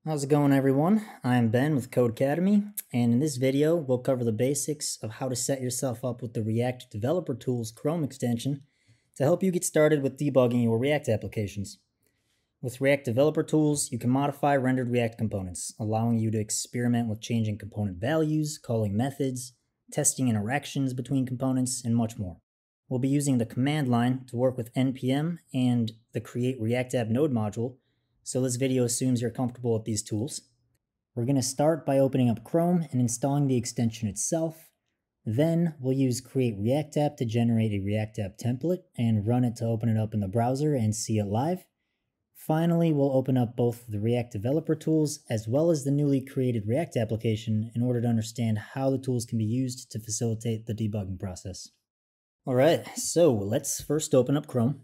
How's it going, everyone? I'm Ben with Codecademy, and in this video we'll cover the basics of how to set yourself up with the React Developer Tools Chrome extension to help you get started with debugging your React applications. With React Developer Tools, you can modify rendered React components, allowing you to experiment with changing component values, calling methods, testing interactions between components, and much more. We'll be using the command line to work with npm and the Create React App node module, so this video assumes you're comfortable with these tools. We're going to start by opening up Chrome and installing the extension itself. Then we'll use Create React App to generate a React App template and run it to open it up in the browser and see it live. Finally, we'll open up both the React Developer Tools as well as the newly created React application in order to understand how the tools can be used to facilitate the debugging process. Alright, so let's first open up Chrome.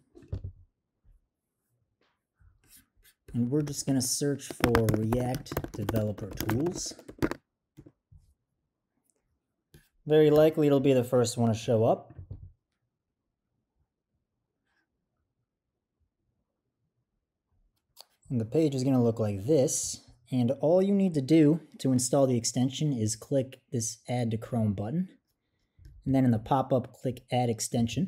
And we're just going to search for React Developer Tools. Very likely it'll be the first one to show up. And the page is going to look like this. And all you need to do to install the extension is click this Add to Chrome button. And then in the pop-up, click Add Extension.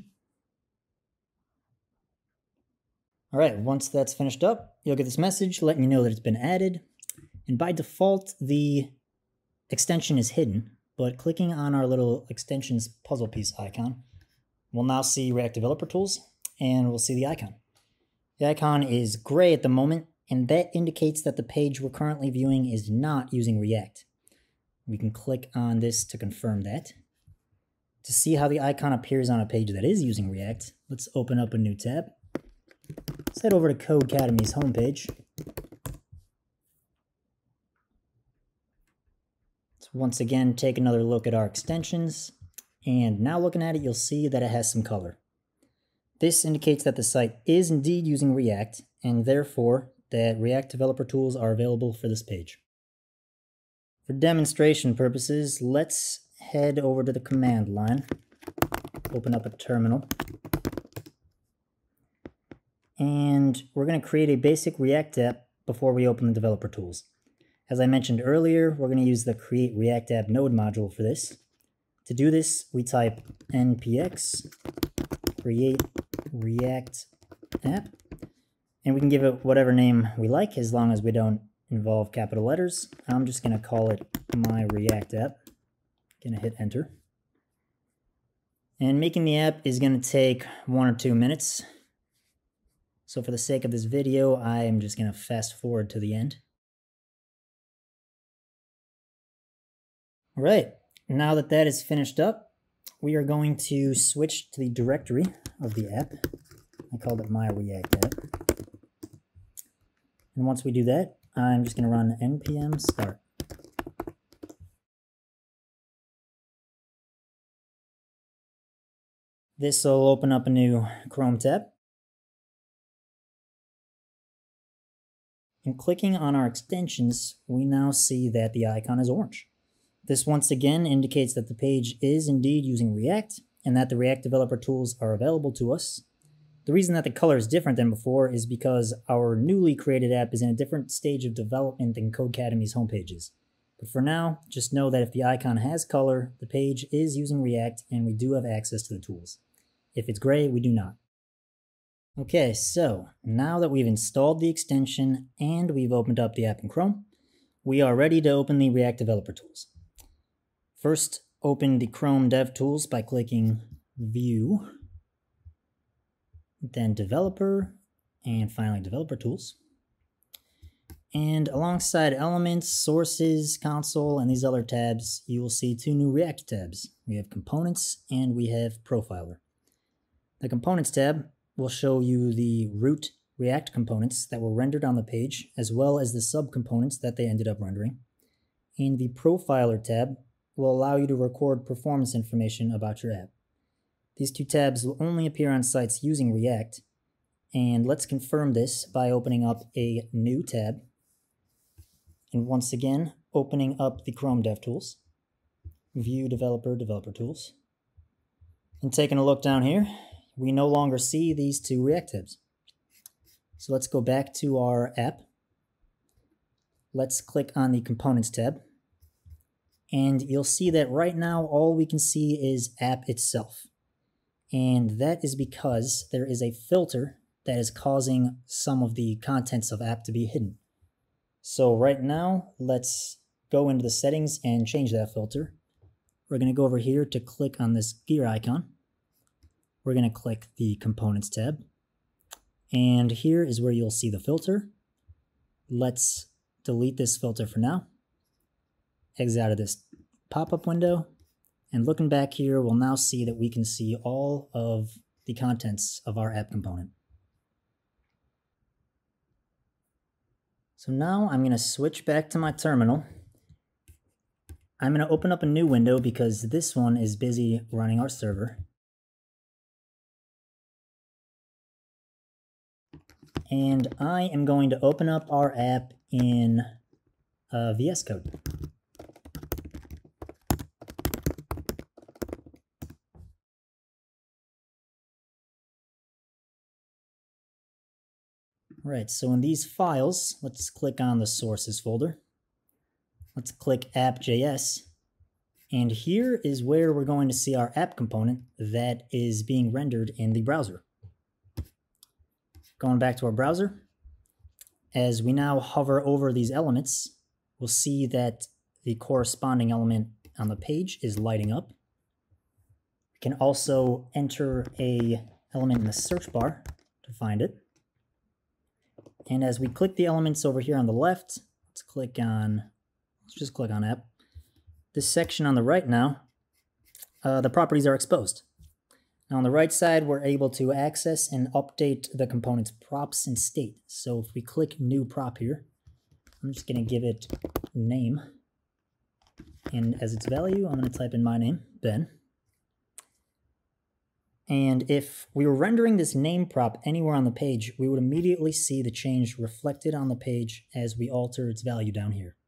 Alright, once that's finished up, you'll get this message letting you know that it's been added. And by default, the extension is hidden, but clicking on our little extensions puzzle piece icon, we'll now see React Developer Tools, and we'll see the icon. The icon is gray at the moment, and that indicates that the page we're currently viewing is not using React. We can click on this to confirm that. To see how the icon appears on a page that is using React, let's open up a new tab. Let's head over to Codecademy's homepage. Let's once again take another look at our extensions, and now looking at it, you'll see that it has some color. This indicates that the site is indeed using React, and therefore that React Developer Tools are available for this page. For demonstration purposes, let's head over to the command line, open up a terminal, and we're going to create a basic React app before we open the developer tools. As I mentioned earlier, we're going to use the Create React App node module for this. To do this, we type npx create react app, and we can give it whatever name we like as long as we don't involve capital letters. I'm just going to call it my React app. Going to hit enter. And making the app is going to take 1 or 2 minutes. So for the sake of this video, I am just going to fast forward to the end. All right, now that that is finished up, we are going to switch to the directory of the app. I called it my React app. And once we do that, I'm just going to run npm start. This will open up a new Chrome tab. And clicking on our extensions, we now see that the icon is orange. This once again indicates that the page is indeed using React and that the React Developer Tools are available to us. The reason that the color is different than before is because our newly created app is in a different stage of development than Codecademy's homepages. But for now, just know that if the icon has color, the page is using React and we do have access to the tools. If it's gray, we do not. Okay, so now that we've installed the extension and we've opened up the app in Chrome, we are ready to open the React Developer Tools. First, open the Chrome Dev Tools by clicking View, then Developer, and finally Developer Tools. And alongside Elements, Sources, Console, and these other tabs, you will see 2 new React tabs. We have Components and we have Profiler. The Components tab will show you the root React components that were rendered on the page, as well as the subcomponents that they ended up rendering. And the Profiler tab will allow you to record performance information about your app. These 2 tabs will only appear on sites using React, and let's confirm this by opening up a new tab. And once again, opening up the Chrome DevTools, View Developer, Developer Tools. And taking a look down here, we no longer see these 2 React tabs. So let's go back to our app. let's click on the Components tab. And you'll see that right now all we can see is app itself. And that is because there is a filter that is causing some of the contents of app to be hidden. So right now, let's go into the settings and change that filter. We're going to go over here to click on this gear icon. We're going to click the Components tab. And here is where you'll see the filter. Let's delete this filter for now. Exit out of this pop-up window. And looking back here, we'll now see that we can see all of the contents of our app component. So now I'm going to switch back to my terminal. I'm going to open up a new window because this one is busy running our server. And I am going to open up our app in VS Code. Right, so in these files, let's click on the sources folder. Let's click app.js. And here is where we're going to see our app component that is being rendered in the browser. Going back to our browser, as we now hover over these elements, we'll see that the corresponding element on the page is lighting up. We can also enter an element in the search bar to find it. And as we click the elements over here on the left, let's just click on app. This section on the right now, the properties are exposed. Now on the right side, we're able to access and update the component's props and state. So if we click new prop here, I'm just going to give it name. And as its value, I'm going to type in my name, Ben. And if we were rendering this name prop anywhere on the page, we would immediately see the change reflected on the page as we alter its value down here.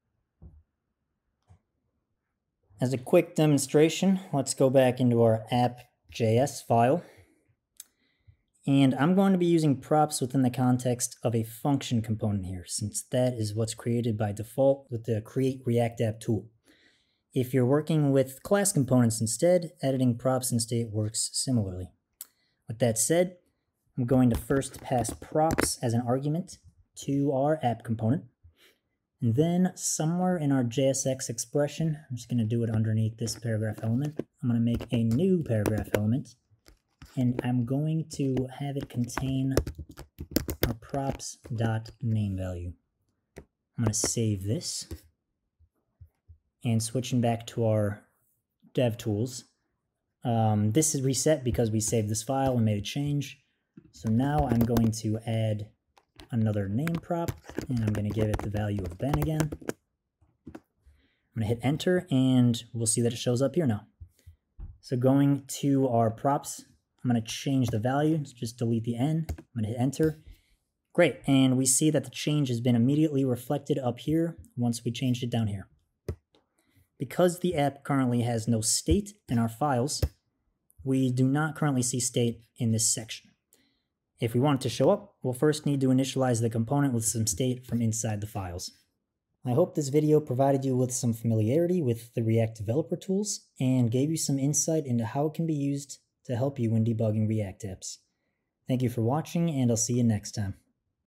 As a quick demonstration, let's go back into our app.js file. And I'm going to be using props within the context of a function component here, since that is what's created by default with the Create React App tool. If you're working with class components instead, editing props and state works similarly. With that said, I'm going to first pass props as an argument to our app component. And then somewhere in our JSX expression, I'm just going to do it underneath this paragraph element. I'm going to make a new paragraph element, and I'm going to have it contain our props.name value. I'm going to save this. And switching back to our dev tools, this is reset because we saved this file and made a change. So now I'm going to add another name prop, and I'm going to give it the value of Ben again. I'm going to hit enter, and we'll see that it shows up here now. So going to our props, I'm going to change the value, just delete the N. I'm going to hit enter. Great, and we see that the change has been immediately reflected up here once we changed it down here. Because the app currently has no state in our files, we do not currently see state in this section. If we want it to show up, we'll first need to initialize the component with some state from inside the files. I hope this video provided you with some familiarity with the React developer tools and gave you some insight into how it can be used to help you when debugging React apps. Thank you for watching, and I'll see you next time.